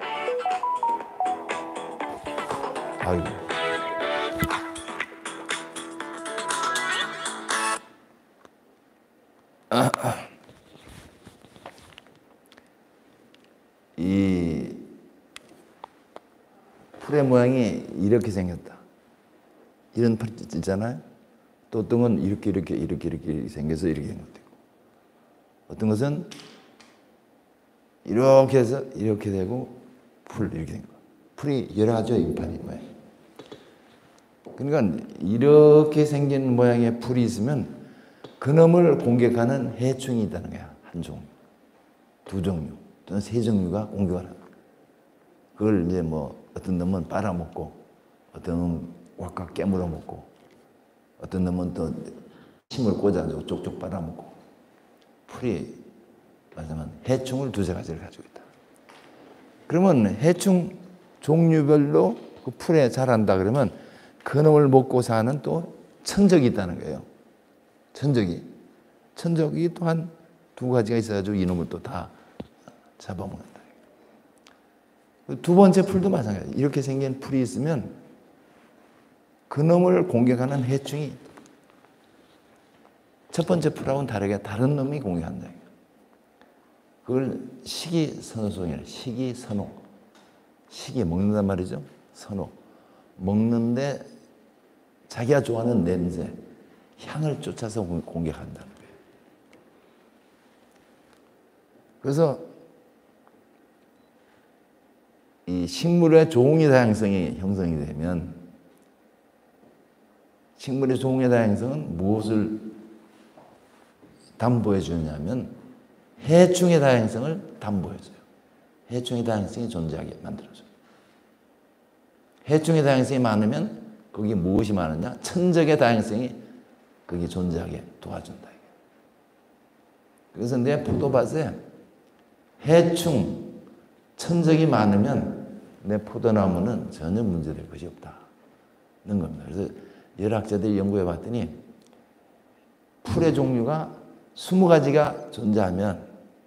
이 풀의 모양이 이렇게 생겼다. 이런 풀 있잖아요. 또 어떤 건 이렇게 생겨서 이렇게 된 것도 있고, 어떤 것은 이렇게 해서 이렇게 되고 풀 이렇게 된 거. 풀이 여러 가지요, 잎판이 모양. 그러니까 이렇게 생긴 모양의 풀이 있으면 그놈을 공격하는 해충이 있다는 거야. 한 종류, 두 종류, 또는 세 종류가 공격을 하는 거야. 그걸 이제 뭐 어떤 놈은 빨아먹고, 어떤 놈은 꽉꽉 깨물어 먹고, 어떤 놈은 또 침을 꽂아가지고 쪽쪽 빨아먹고. 풀이 말하자면 해충을 두세 가지를 가지고 있다. 그러면 해충 종류별로 그 풀에 자란다 그러면 그놈을 먹고 사는 또 천적이 있다는 거예요. 천적이 또 한 두 가지가 있어가지고 이놈을 또 다 잡아먹는다. 두 번째 풀도 마찬가지예요. 이렇게 생긴 풀이 있으면 그놈을 공격하는 해충이 첫 번째 풀하고는 다르게 다른 놈이 공격한다. 그걸 식이선호성이라 식이선호. 식이 먹는단 말이죠. 선호. 먹는데 자기가 좋아하는 냄새, 향을 쫓아서 공격한다는 거예요. 그래서 이 식물의 종의 다양성이 형성이 되면 식물의 종의 다양성은 무엇을 담보해 주느냐면 해충의 다양성을 담보해줘요. 해충의 다양성이 존재하게 만들어줘요. 해충의 다양성이 많으면 거기 무엇이 많으냐? 천적의 다양성이 거기 존재하게 도와준다. 그래서 내 포도밭에 해충, 천적이 많으면 내 포도나무는 전혀 문제될 것이 없다는 겁니다. 그래서 여러 학자들이 연구해 봤더니 풀의 종류가 20가지가 존재하면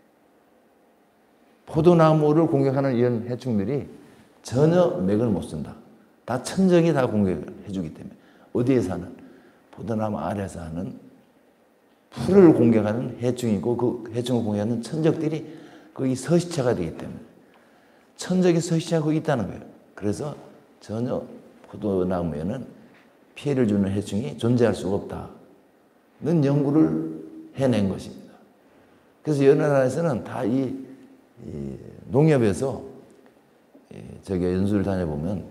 포도나무를 공격하는 이런 해충들이 전혀 맥을 못 쓴다. 다 천적이 다 공격해 주기 때문에. 어디에 사는? 포도나무 아래 사는 풀을 공격하는 해충이고 그 해충을 공격하는 천적들이 거기 서식처가 되기 때문에 천적이 서식처가 거기 있다는 거예요. 그래서 전혀 포도나무에는 피해를 주는 해충이 존재할 수가 없다는 연구를 해낸 것입니다. 그래서 여러 나라에서는 다 이 농협에서 저기 연수를 다녀보면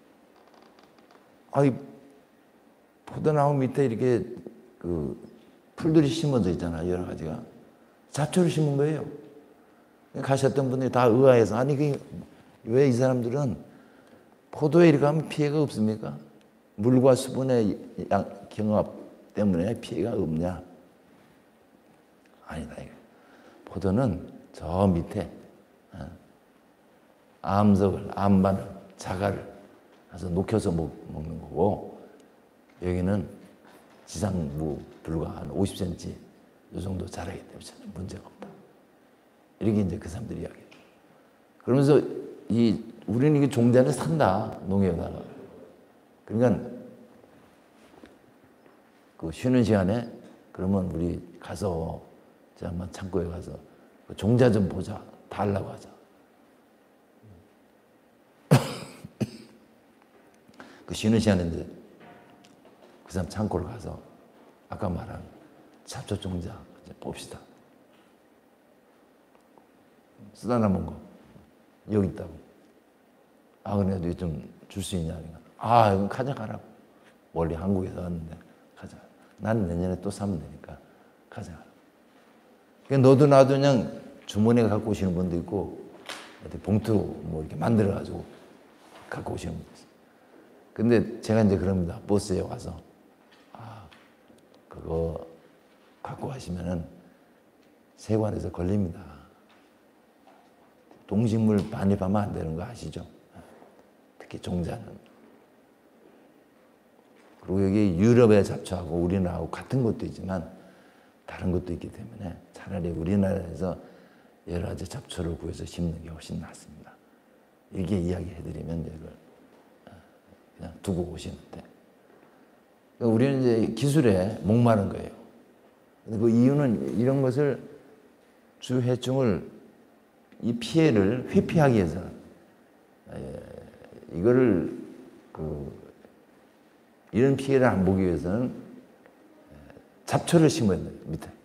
이 포도나무 밑에 이렇게 그 풀들이 심어져 있잖아요. 여러 가지가. 잡초를 심은 거예요. 가셨던 분들이 다 의아해서 아니 왜 이 사람들은 포도에 이렇게 하면 피해가 없습니까? 물과 수분의 경합 때문에 피해가 없냐? 아니다. 포도는 저 밑에 암석을, 암반을, 자갈을 해서 녹여서 먹는 거고 여기는 지상무 불과 한 50cm 이 정도 자라기 때문에 전혀 문제가 없다. 이렇게 이제 그 사람들이 이야기해요. 그러면서 우리는 이게 종자를 산다, 농협에다가. 그러니까 그 쉬는 시간에 그러면 우리 가서 한번 창고에 가서 그 종자 좀 보자. 달라고 하자. 그 쉬는 시간에 이제 그 사람 창고를 가서 아까 말한 잡초 종자 이제 봅시다. 쓰다 남은 거 여기 있다고. 그래도 좀 줄 수 있냐? 이건 가져가라고. 원래 한국에서 왔는데 가져가. 나는 내년에 또 사면 되니까 가져가. 그러니까 너도 나도 그냥 주머니에 갖고 오시는 분도 있고 봉투 뭐 이렇게 만들어가지고 갖고 오시는 분도 있어요. 근데 제가 이제 그럽니다. 버스에 와서 그거 갖고 가시면은 세관에서 걸립니다. 동식물 반입하면 안 되는 거 아시죠? 특히 종자는. 그리고 여기 유럽의 잡초하고 우리나라하고 같은 것도 있지만 다른 것도 있기 때문에 차라리 우리나라에서 여러 가지 잡초를 구해서 심는 게 훨씬 낫습니다. 이렇게 이야기해드리면 이걸 그냥 두고 오시는데. 그러니까 우리는 이제 기술에 목마른 거예요. 근데 그 이유는 이런 것을 주 해충을 이 피해를 회피하기 위해서는 이거를 이런 피해를 안 보기 위해서는 잡초를 심어야 돼요. 밑에